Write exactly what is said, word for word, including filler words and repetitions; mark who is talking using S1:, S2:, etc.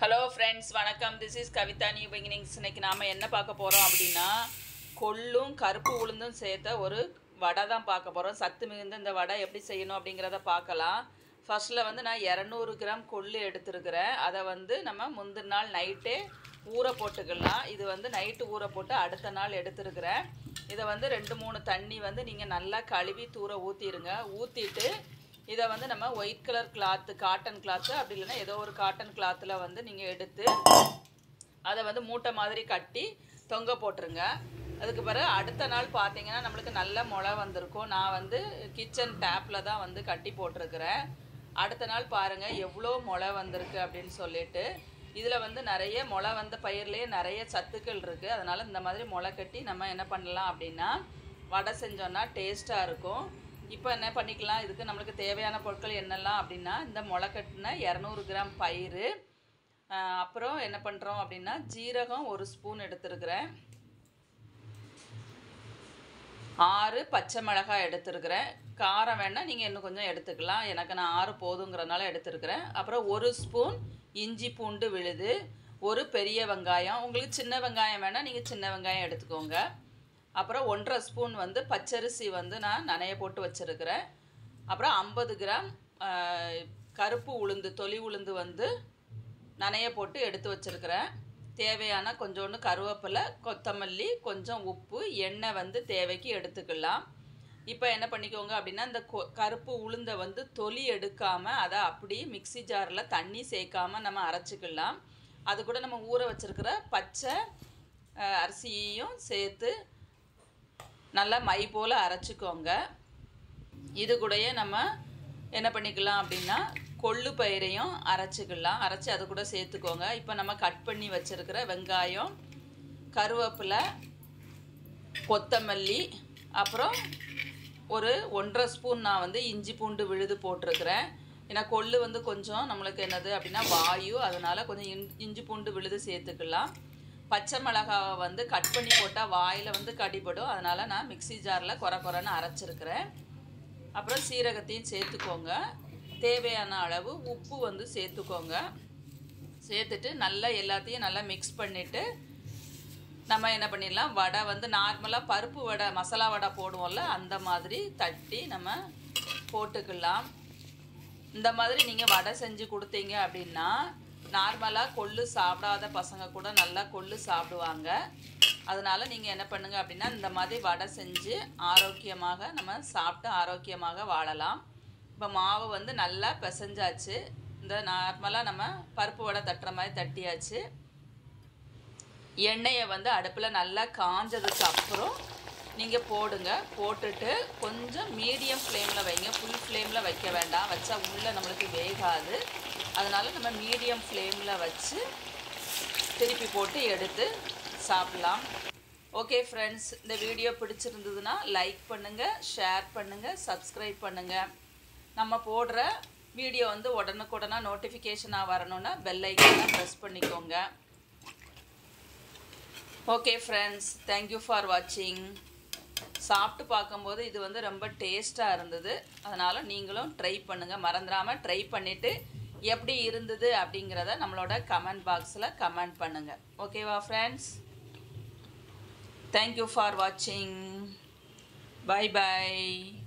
S1: Hello friends, வணக்கம். This is Kavitha new beginnings. இன்னைக்கு நாம் என்ன பார்க்க போகிறோம் அப்படின்னா, கொள்ளும் கருப்பு உளுந்தும் சேர்த்த ஒரு வடை தான் பார்க்க போகிறோம். சத்து மிகுந்த இந்த வடை எப்படி செய்யணும் அப்படிங்கிறத பார்க்கலாம். ஃபர்ஸ்ட்டில் வந்து நான் இரநூறு கிராம் கொள்ளு எடுத்துருக்கிறேன். அதை வந்து நம்ம முந்தின நாள் நைட்டே ஊற போட்டுக்கலாம். இது வந்து நைட்டு ஊற போட்டு அடுத்த நாள் எடுத்துருக்கிறேன். இதை வந்து ரெண்டு மூணு தண்ணி வந்து நீங்கள் நல்லா கழுவி தூர ஊற்றிடுங்க. ஊற்றிட்டு இதை வந்து நம்ம white colour cloth, cotton cloth, அப்படி இல்லைன்னா ஏதோ ஒரு காட்டன் கிளாத்தில் வந்து நீங்கள் எடுத்து அதை வந்து மூட்டை மாதிரி கட்டி தொங்க போட்டுருங்க. அதுக்கு பிறகு அடுத்த நாள் பார்த்தீங்கன்னா நம்மளுக்கு நல்ல முளை வந்திருக்கும். நான் வந்து கிச்சன் டேப்பில் தான் வந்து கட்டி போட்டிருக்கிறேன். அடுத்த நாள் பாருங்கள் எவ்வளோ முளை வந்திருக்கு அப்படின்னு சொல்லிட்டு. இதில் வந்து நிறைய முளை வந்த பயிர்லேயே நிறைய சத்துக்கள் இருக்குது. அதனால் இந்த மாதிரி முளை கட்டி நம்ம என்ன பண்ணலாம் அப்படின்னா வடை செஞ்சோன்னா டேஸ்ட்டாக இருக்கும். இப்போ என்ன பண்ணிக்கலாம், இதுக்கு நம்மளுக்கு தேவையான பொருட்கள் என்னெல்லாம் அப்படின்னா, இந்த முளை கட்டின இரநூறு கிராம் பயிறு, அப்புறம் என்ன பண்ணுறோம் அப்படின்னா ஜீரகம் ஒரு ஸ்பூன் எடுத்துருக்கிறேன், ஆறு பச்சை மிளகாய் எடுத்துருக்கிறேன். காரம் வேணால் நீங்கள் இன்னும் கொஞ்சம் எடுத்துக்கலாம், எனக்கு நான் ஆறு போதுங்கிறதுனால எடுத்துருக்கிறேன். அப்புறம் ஒரு ஸ்பூன் இஞ்சி பூண்டு விழுது, ஒரு பெரிய வெங்காயம், உங்களுக்கு சின்ன வெங்காயம் வேணால் நீங்கள் சின்ன வெங்காயம் எடுத்துக்கோங்க. அப்புறம் ஒன்றரை ஸ்பூன் வந்து பச்சரிசி வந்து நான் நனைய போட்டு வச்சுருக்கிறேன். அப்புறம் ஐம்பது கிராம் கருப்பு உளுந்து, தொலி உளுந்து வந்து நனைய போட்டு எடுத்து வச்சுருக்கிறேன். தேவையான கொஞ்சோண்டு கருவேப்பிலை, கொத்தமல்லி, கொஞ்சம் உப்பு, எண்ணெய் வந்து தேவைக்கு எடுத்துக்கலாம். இப்போ என்ன பண்ணிக்கோங்க அப்படின்னா, இந்த கருப்பு உளுந்தை வந்து தொலி எடுக்காமல் அதை அப்படியே மிக்சி ஜாரில் தண்ணி சேர்க்காமல் நம்ம அரைச்சிக்கலாம். அது கூட நம்ம ஊற வச்சுருக்கிற பச்சை அரிசியையும் சேர்த்து நல்லா மை போல் அரைச்சிக்கோங்க. இது கூடயே நம்ம என்ன பண்ணிக்கலாம் அப்படின்னா கொள்ளு பயிரையும் அரைச்சிக்கலாம். அரைச்சி அது கூட சேர்த்துக்கோங்க. இப்போ நம்ம கட் பண்ணி வச்சுருக்கிற வெங்காயம், கருவேப்பிலை, கொத்தமல்லி, அப்புறம் ஒரு ஒன்றரை ஸ்பூன் நான் வந்து இஞ்சி பூண்டு விழுது போட்டிருக்கிறேன். ஏன்னா கொள்ளு வந்து கொஞ்சம் நம்மளுக்கு என்னது அப்படின்னா வாயு, அதனால் கொஞ்சம் இன் இஞ்சி பூண்டு விழுது சேர்த்துக்கலாம். பச்சை மிளகாவை வந்து கட் பண்ணி போட்டால் வாயில் வந்து கடிபடும், அதனால் நான் மிக்சி ஜாரில் குறை குறைன்னு அரைச்சிருக்கிறேன். அப்புறம் சீரகத்தையும் சேர்த்துக்கோங்க. தேவையான அளவு உப்பு வந்து சேர்த்துக்கோங்க. சேர்த்துட்டு நல்லா எல்லாத்தையும் நல்லா மிக்ஸ் பண்ணிவிட்டு நம்ம என்ன பண்ணிடலாம், வடை வந்து நார்மலாக பருப்பு வடை, மசாலா வடை போடுவோம்ல, அந்த மாதிரி தட்டி நம்ம போட்டுக்கலாம். இந்த மாதிரி நீங்கள் வடை செஞ்சு கொடுத்தீங்க அப்படின்னா நார்மலாக கொள்ளு சாப்பிடாத பசங்க கூட நல்லா கொள்ளு சாப்பிடுவாங்க. அதனால் நீங்கள் என்ன பண்ணுங்கள் அப்படின்னா இந்த மாதிரி வடை செஞ்சு ஆரோக்கியமாக நம்ம சாப்பிட்டு ஆரோக்கியமாக வாழலாம். இப்போ மாவு வந்து நல்லா பிசைஞ்சாச்சு. இந்த நார்மலாக நம்ம பருப்பு வடை தட்டுற மாதிரி தட்டியாச்சு. எண்ணெயை வந்து அடுப்பில் நல்லா காஞ்சதுக்கு அப்புறம் நீங்கள் போடுங்க. போட்டுட்டு கொஞ்சம் மீடியம் ஃப்ளேமில் வைங்க, ஃபுல் ஃப்ளேமில் வைக்க வேண்டாம், வச்சா உள்ளே நம்மளுக்கு வேகாது. அதனால் நம்ம மீடியம் ஃப்ளேமில் வச்சு திருப்பி போட்டு எடுத்து சாப்பிட்லாம். ஓகே ஃப்ரெண்ட்ஸ், இந்த வீடியோ பிடிச்சிருந்ததுன்னா லைக் பண்ணுங்கள், ஷேர் பண்ணுங்கள், சப்ஸ்கிரைப் பண்ணுங்கள். நம்ம போடுற வீடியோ வந்து உடனுக்குடனாக நோட்டிஃபிகேஷனாக வரணுன்னா பெல் ஐக்கானை ப்ரெஸ் பண்ணிக்கோங்க. ஓகே ஃப்ரெண்ட்ஸ், தேங்க்யூ ஃபார் வாட்சிங். சாப்பிட்டு பார்க்கும்போது இது வந்து ரொம்ப டேஸ்ட்டாக இருந்தது. அதனால் நீங்களும் ட்ரை பண்ணுங்கள், மறந்துடாமல் ட்ரை பண்ணிவிட்டு எப்படி இருந்தது அப்படிங்கிறத நம்மளோட கமெண்ட் பாக்ஸில் கமெண்ட் பண்ணுங்கள். ஓகேவா ஃப்ரெண்ட்ஸ்? தேங்க்யூ ஃபார் வாட்சிங். Bye by.